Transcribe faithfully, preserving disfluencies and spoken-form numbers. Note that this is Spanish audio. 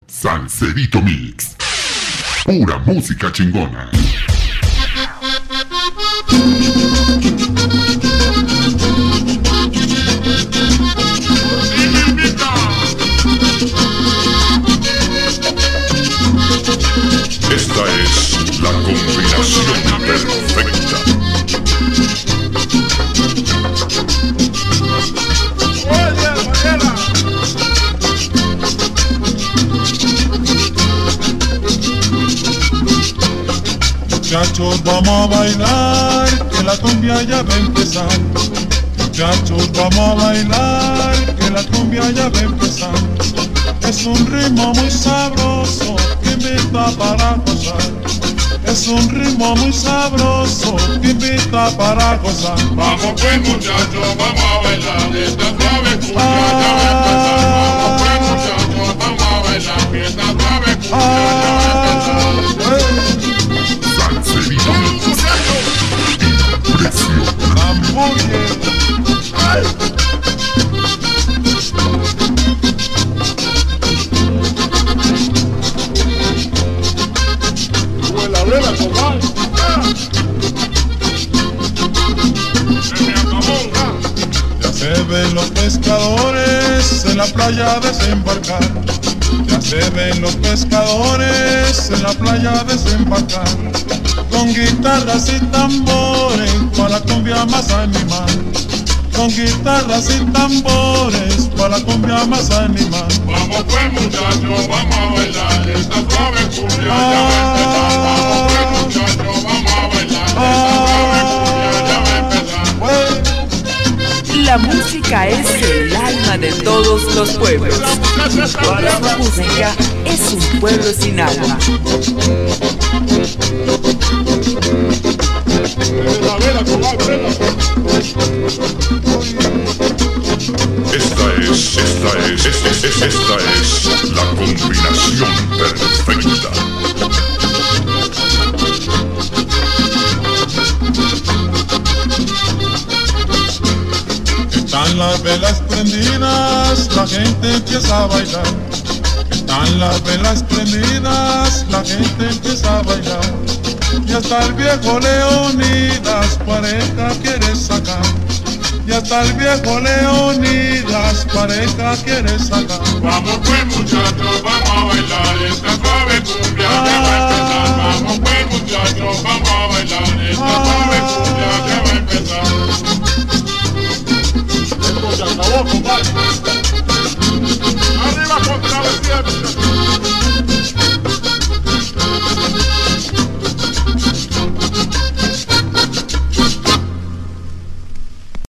Salserito Mix. Pura música chingona. Esta es la combinación perfecta. Muchachos, vamos a bailar, que la cumbia ya va a empezar. Muchachos, vamos a bailar, que la cumbia ya va a empezar. Es un ritmo muy sabroso que invita para gozar. Es un ritmo muy sabroso que invita para gozar. Vamos pues muchachos, vamos a bailar, esta suave cumbia ah, ya va a empezar. Vamos pues muchachos, vamos a bailar, que esta suave cumbia ah, ya va a empezar. Hey. Salserito Mix. Impresionante. Vuela, vuela, comadre. Se me acabó, ya se ven los pescadores en la playa a desembarcar. Ya se ven los pescadores en la playa a desembarcar. Con guitarras y tambores para la cumbia más animal. Con guitarras y tambores para la cumbia más animal. Vamos pues muchachos, vamos a bailar, esta suave cumbia ah, ya va a empezar. Vamos pues muchachos, vamos a bailar, esta suave cumbia ya va a empezar. La música es el alma de todos los pueblos. La música es un pueblo sin alma. Esta es, esta es, esta es, esta es la combinación perfecta. Están las velas prendidas, la gente empieza a bailar. Están las velas prendidas, la gente empieza a bailar. Y hasta el viejo Leonidas pareja quiere sacar. Y hasta el viejo Leonidas pareja quiere sacar. Vamos pues muchachos, vamos.